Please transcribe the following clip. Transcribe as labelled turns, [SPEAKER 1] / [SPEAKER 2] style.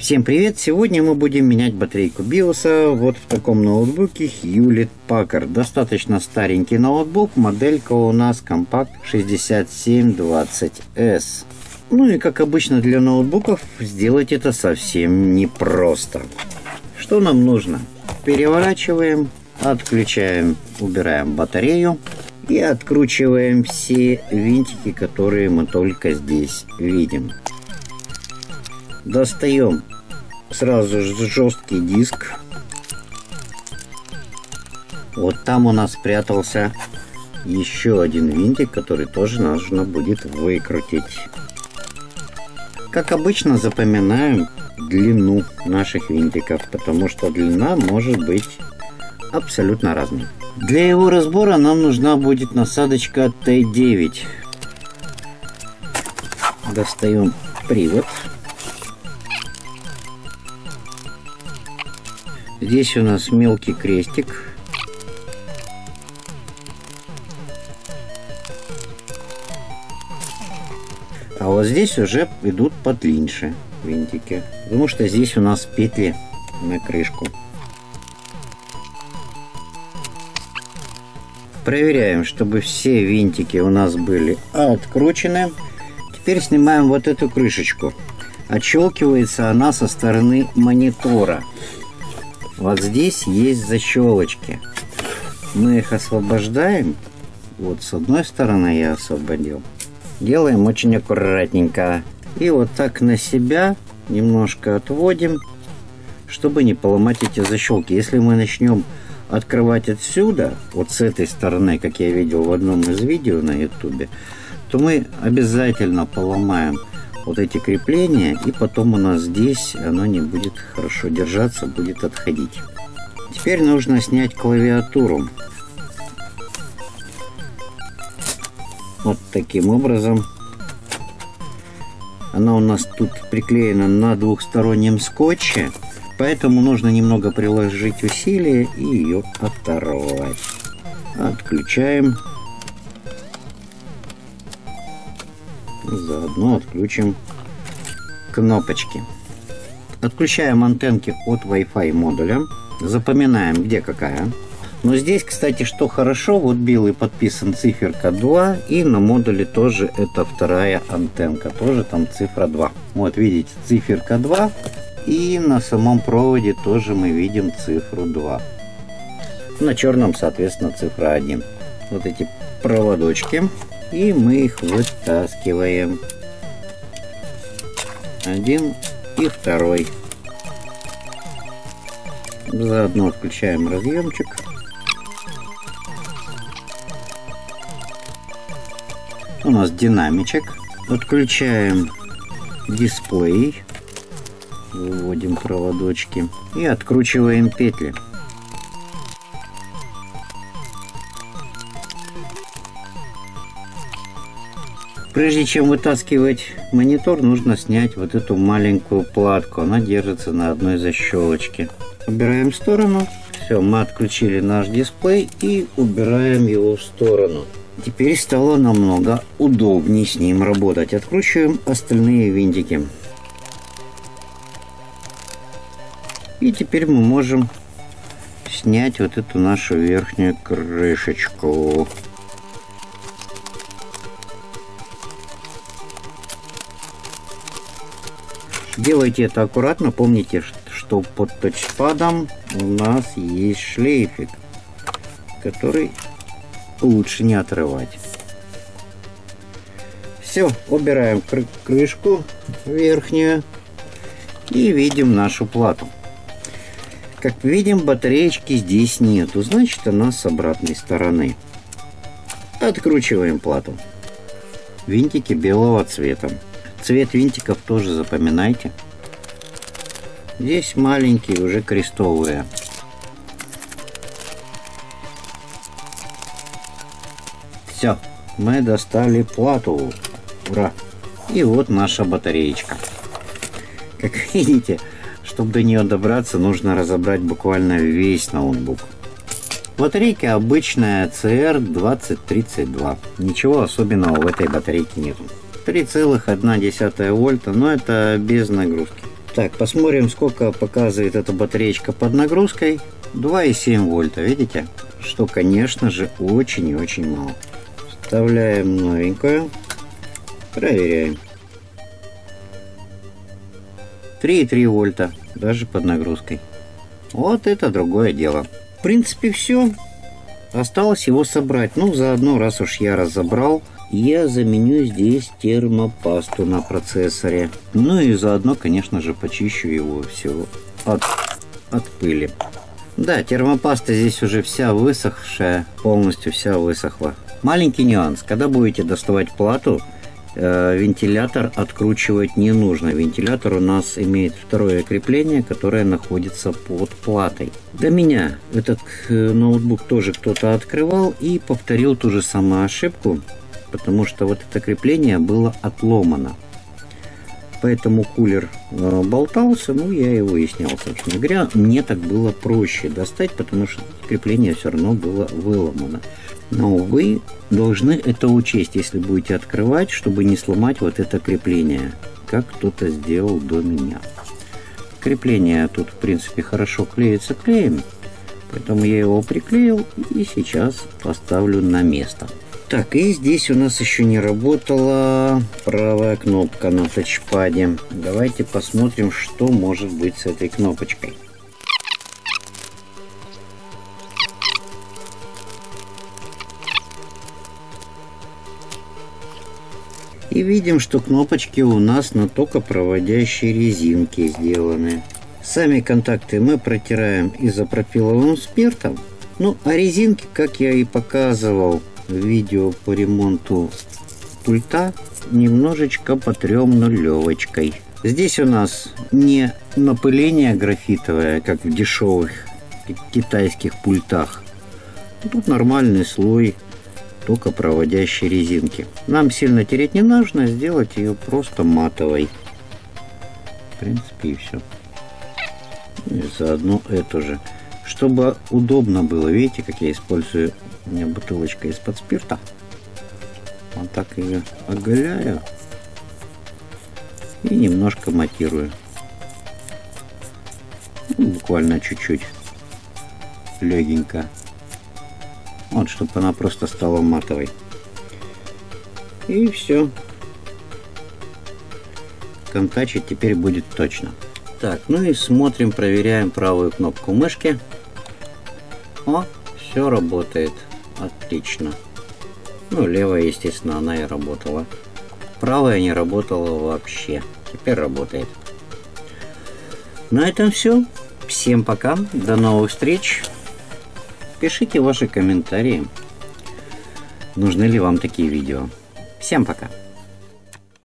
[SPEAKER 1] Всем привет! Сегодня мы будем менять батарейку биоса вот в таком ноутбуке Hewlett Packard. Достаточно старенький ноутбук, моделька у нас Compact 6720S. Ну и как обычно для ноутбуков, сделать это совсем непросто. Что нам нужно? Переворачиваем, отключаем, убираем батарею и откручиваем все винтики, которые мы только здесь видим. Достаем сразу же жесткий диск. Вот там у нас спрятался еще один винтик, который тоже нужно будет выкрутить. Как обычно, запоминаем длину наших винтиков, потому что длина может быть абсолютно разной. Для его разбора нам нужна будет насадочка Т9. Достаем привод. Здесь у нас мелкий крестик. А вот здесь уже идут подлиннее винтики, потому что здесь у нас петли на крышку. Проверяем, чтобы все винтики у нас были откручены. Теперь снимаем вот эту крышечку. Отщелкивается она со стороны монитора. Вот здесь есть защелочки. Мы их освобождаем. Вот с одной стороны я освободил. Делаем очень аккуратненько. И вот так на себя немножко отводим, чтобы не поломать эти защелки. Если мы начнем открывать отсюда, вот с этой стороны, как я видел в одном из видео на YouTube, то мы обязательно поломаем вот эти крепления, и потом у нас здесь оно не будет хорошо держаться, будет отходить. Теперь нужно снять клавиатуру. Вот таким образом. Она у нас тут приклеена на двухстороннем скотче, поэтому нужно немного приложить усилия и ее оторвать. Отключаем. Заодно отключим кнопочки. Отключаем антенки от Wi-Fi модуля. Запоминаем, где какая. Но здесь, кстати, что хорошо, вот белый подписан циферка 2, и на модуле тоже это вторая антенка, тоже там цифра 2. Вот видите, циферка 2, и на самом проводе тоже мы видим цифру 2. На черном, соответственно, цифра 1. Вот эти проводочки. И мы их вытаскиваем. Один и второй. Заодно отключаем разъемчик. У нас динамичек. Отключаем дисплей. Выводим проводочки. И откручиваем петли. Прежде чем вытаскивать монитор, нужно снять вот эту маленькую платку. Она держится на одной защелочке. Убираем в сторону. Все, мы отключили наш дисплей и убираем его в сторону. Теперь стало намного удобнее с ним работать. Откручиваем остальные винтики. И теперь мы можем снять вот эту нашу верхнюю крышечку. Делайте это аккуратно, помните, что под тачпадом у нас есть шлейфик, который лучше не отрывать. Все, убираем крышку верхнюю и видим нашу плату. Как видим, батареечки здесь нету, значит она с обратной стороны. Откручиваем плату. Винтики белого цвета. Цвет винтиков тоже запоминайте. Здесь маленькие, уже крестовые. Все, мы достали плату. Ура! И вот наша батареечка. Как видите, чтобы до нее добраться, нужно разобрать буквально весь ноутбук. Батарейка обычная CR2032. Ничего особенного в этой батарейке нету. 3,1 вольта, но это без нагрузки. Так, посмотрим, сколько показывает эта батареечка под нагрузкой. 2,7 вольта, видите? Что, конечно же, очень и очень мало. Вставляем новенькую. Проверяем. 3,3 вольта, даже под нагрузкой. Вот это другое дело. В принципе, все. Осталось его собрать. Ну, заодно, раз уж я разобрал, я заменю здесь термопасту на процессоре. Ну и заодно, конечно же, почищу его все от пыли. Да, термопаста здесь уже вся высохшая, полностью вся высохла. Маленький нюанс. Когда будете доставать плату, вентилятор откручивать не нужно. Вентилятор у нас имеет второе крепление, которое находится под платой. До меня этот ноутбук тоже кто-то открывал и повторил ту же самую ошибку, потому что вот это крепление было отломано. Поэтому кулер болтался, ну я его и снял, собственно говоря. Мне так было проще достать, потому что крепление все равно было выломано. Но вы должны это учесть, если будете открывать, чтобы не сломать вот это крепление, как кто-то сделал до меня. Крепление тут, в принципе, хорошо клеится клеем, поэтому я его приклеил и сейчас поставлю на место. Так, и здесь у нас еще не работала правая кнопка на тачпаде. Давайте посмотрим, что может быть с этой кнопочкой. И видим, что кнопочки у нас на токопроводящей резинке сделаны. Сами контакты мы протираем изопропиловым спиртом. Ну, а резинки, как я и показывал в видео по ремонту пульта, немножечко потрем нулевочкой. Здесь у нас не напыление графитовое, как в дешевых китайских пультах. Тут нормальный слой токопроводящей резинки. Нам сильно тереть не нужно, сделать ее просто матовой. В принципе, и все. И заодно эту же. Чтобы удобно было, видите, как я использую, у меня бутылочка из-под спирта. Вот так ее оголяю и немножко матирую. Ну, буквально чуть-чуть, легенько. Вот, чтобы она просто стала матовой. И все. Контачить теперь будет точно. Так, ну и смотрим, проверяем правую кнопку мышки. О, все работает. Отлично. Ну, левая, естественно, она и работала. Правая не работала вообще. Теперь работает. На этом все. Всем пока. До новых встреч. Пишите ваши комментарии. Нужны ли вам такие видео. Всем пока.